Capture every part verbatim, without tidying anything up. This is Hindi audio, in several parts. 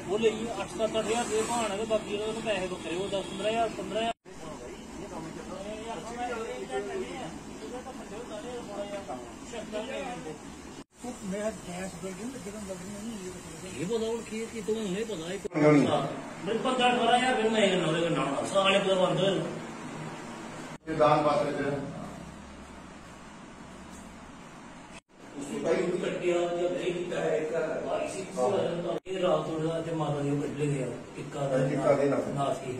वो ले अठ सत्त अठ हजार रुपये भाने तो बाकी पैसे बखरे वो दस पंद्रह हजार पंद्रह हजार मेरा गैस बिल्डिंग ये पता हूँ कि तुम्हें नहीं पता मेरे पंद्रह अठारह हजार फिर मैं नौरे ना साले पूरा बंद दान पात्र रात माता जी कट ले गया टिक्का नाश की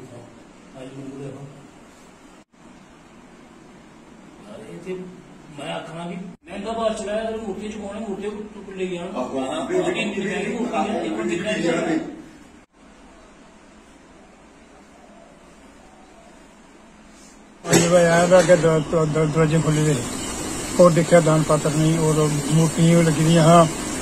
मैं आखना भी महंगा बाहर चलाया मूर्ति चुकाने मूर्ति ले गया दरवाजे खुले हुए और देखा दान पात्र नहीं और मूर्तियां लगी हुई हाँ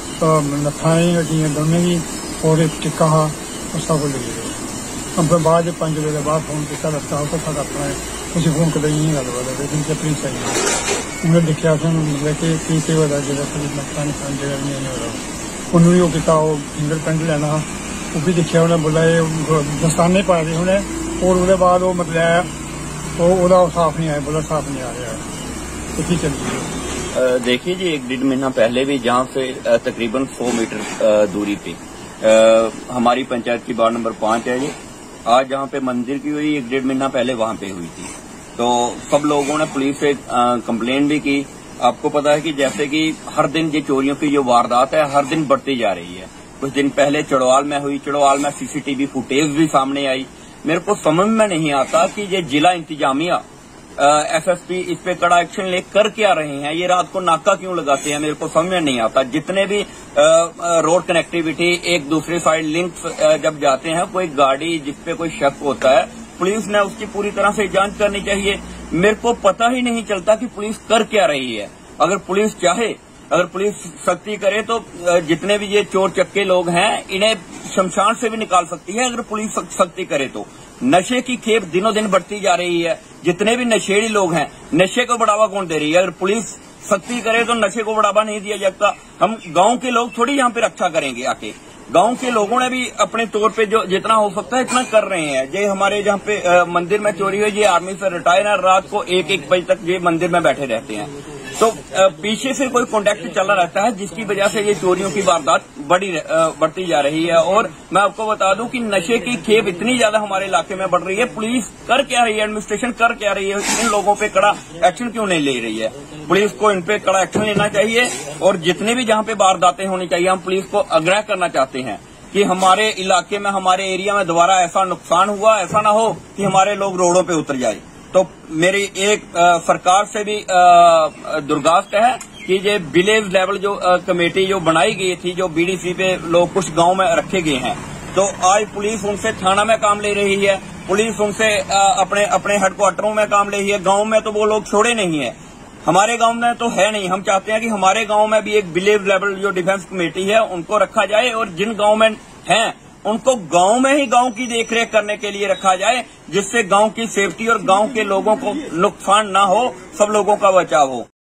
नथाएं लगी दोनों ही और एक टिक्का हा सब लगी हुई हम फिर बाद पांच बजे बाद फोन किया रस्ता हो तो सारा अपना कुछ फोन कर नहीं गल बात लेकिन अपनी सही उन्हें देखा लेके पीते हुए जो नुकसान जगह नहीं हो रहा उन्होंने वो किया फिंगर प्रिंट लेना वो भी देखा उन्हें बोला दस्ताने पाए थे उन्हें और उसके बाद वो मतलब वो साफ नहीं आया बोला साफ नहीं आ रहा है तो ठीक चलिए। देखिए जी एक डेढ़ महीना पहले भी जहाँ से तकरीबन सौ मीटर दूरी पे आ, हमारी पंचायत की वार्ड नंबर पांच है ये आज जहाँ पे मंदिर की हुई एक डेढ़ महीना पहले वहाँ पे हुई थी तो सब लोगों ने पुलिस से कंप्लेन भी की। आपको पता है कि जैसे कि हर दिन ये चोरियों की जो वारदात है हर दिन बढ़ती जा रही है। कुछ दिन पहले चड़वाल में हुई, चड़वाल में सीसीटीवी फुटेज भी सामने आई। मेरे को समझ में नहीं आता कि ये जिला इंतजामिया एसएसपी इस पे कड़ा एक्शन ले कर क्या रहे हैं, ये रात को नाका क्यों लगाते हैं, मेरे को समझ में नहीं आता। जितने भी रोड कनेक्टिविटी एक दूसरे साइड लिंक्स जब जाते हैं कोई गाड़ी जिसपे कोई शक होता है पुलिस ने उसकी पूरी तरह से जांच करनी चाहिए। मेरे को पता ही नहीं चलता कि पुलिस कर क्या रही है। अगर पुलिस चाहे, अगर पुलिस सख्ती करे तो जितने भी ये चोर चक्के लोग हैं इन्हें शमशान से भी निकाल सकती है अगर पुलिस सख्ती करे तो। नशे की खेप दिनों दिन बढ़ती जा रही है। जितने भी नशेड़ी लोग हैं नशे को बढ़ावा कौन दे रही है? अगर पुलिस सख्ती करे तो नशे को बढ़ावा नहीं दिया जाता। हम गांव के लोग थोड़ी यहाँ पे रक्षा करेंगे आके। गांव के लोगों ने भी अपने तौर पे जो जितना हो सकता है इतना कर रहे हैं। ये हमारे जहाँ पे आ, मंदिर में चोरी हुई, ये आर्मी से रिटायर है, रात को एक एक बजे तक ये मंदिर में बैठे रहते हैं। तो आ, पीछे से कोई कॉन्टेक्ट चला रहता है जिसकी वजह से ये चोरियों की वारदात बड़ी बढ़ती जा रही है। और मैं आपको बता दूं कि नशे की खेप इतनी ज्यादा हमारे इलाके में बढ़ रही है। पुलिस कर क्या रही है, एडमिनिस्ट्रेशन कर क्या रही है, इन लोगों पे कड़ा एक्शन क्यों नहीं ले रही है? पुलिस को इन पे कड़ा एक्शन लेना चाहिए और जितने भी जहाँ पे वारदातें होनी चाहिए हम पुलिस को आग्रह करना चाहते हैं कि हमारे इलाके में, हमारे एरिया में दोबारा ऐसा नुकसान हुआ, ऐसा ना हो कि हमारे लोग रोडों पे उतर जाए। तो मेरी एक आ, सरकार से भी दुर्गास्त है कि ये विलेज लेवल जो आ, कमेटी जो बनाई गई थी, जो बीडीसी पे लोग कुछ गांव में रखे गए हैं, तो आज पुलिस उनसे थाना में काम ले रही है, पुलिस उनसे आ, अपने अपने हेडक्वार्टरों में काम ले रही है। गांव में तो वो लोग छोड़े नहीं है, हमारे गांव में तो है नहीं। हम चाहते हैं कि हमारे गांव में भी एक विलेज लेवल जो डिफेंस कमेटी है उनको रखा जाए और जिन गांव में हैं उनको गांव में ही गांव की देखरेख करने के लिए रखा जाए, जिससे गांव की सेफ्टी और गांव के लोगों को नुकसान ना हो, सब लोगों का बचाव हो।